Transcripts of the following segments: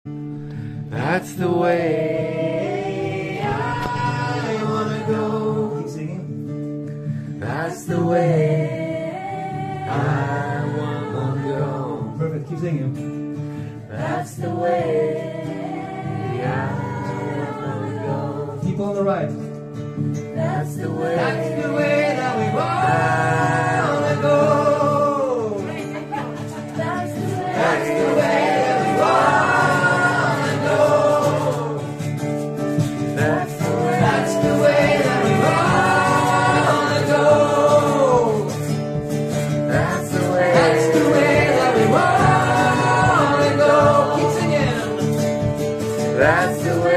That's the way I wanna go. Keep singing. That's the way I wanna go. Perfect, keep singing. That's the way I wanna go. Keep on the right. That's the way. That's the way that we wanna go. That's the way. That's the way that we wanna go. That's the way. That's the way that we wanna go. That's the way. That's the way that we wanna go. Keep singing. That's the way.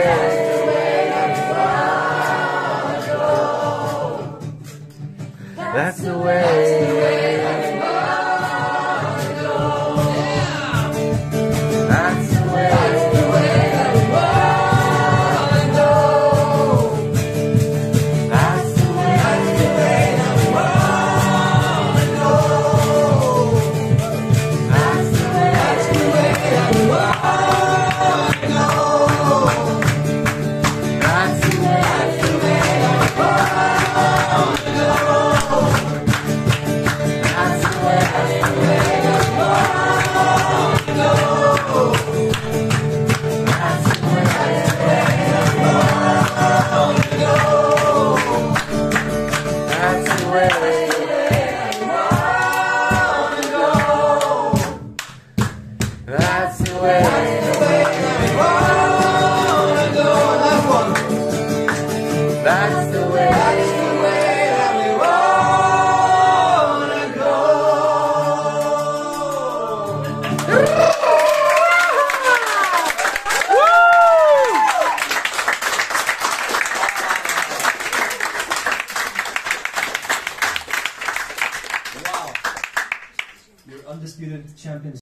That's the way. That's the way that we wanna go. Yeah. That's the way. That's the way that we wanna go. That's the way. That's the way that we wanna go. That's the way. That's the way that we wanna go. That's the way. That's the way that we wanna go. That's the way. That's the way that we wanna go. That's the way. That's the way that we wanna go. That's the way. That's the way. That's the way. Wow. You're undisputed champions.